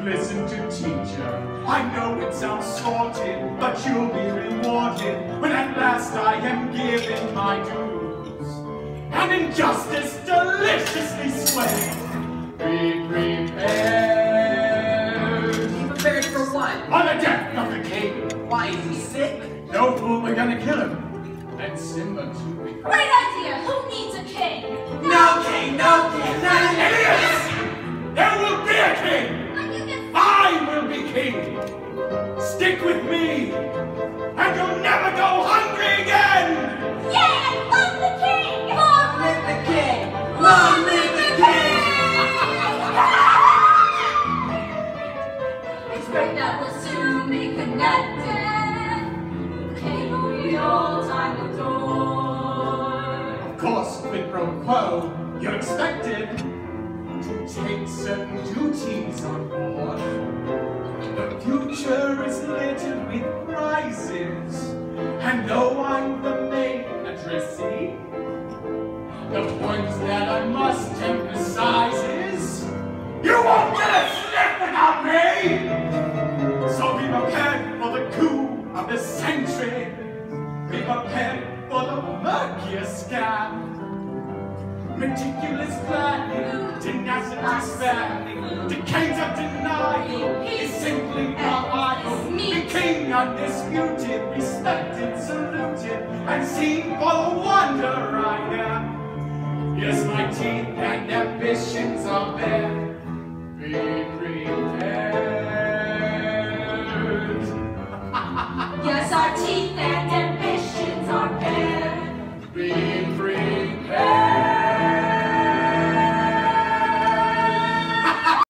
listen to teacher. I know it sounds sordid, but you'll be rewarded when at last I am given my dues. And injustice deliciously swayed. Be prepared. Be prepared for what? On the death of the king. Why, is he sick? No fool, we're gonna kill him. And Simba too. Great idea! Who needs a king? No king, no king, not an Idiots! There will be a king! I will be king! Stick with me, and you'll never go hungry again! Yay! I love the king! Long live the king! Long live the king! It's great that we'll soon be connected. The king we all time adore. Of course, quid pro quo, you're expected to take certain duties on board. The future is littered with prizes, and though I'm the main addressee, the points that I must emphasize is, you won't get a sniff without me! So be prepared for the coup of the century. Be prepared for the murkiest scam. Meticulous planning, tenacity spanning, decades of denial is simply not idle. The king undisputed, respected, saluted, and seen for the wonder I am. Yes, my teeth and ambitions are bare.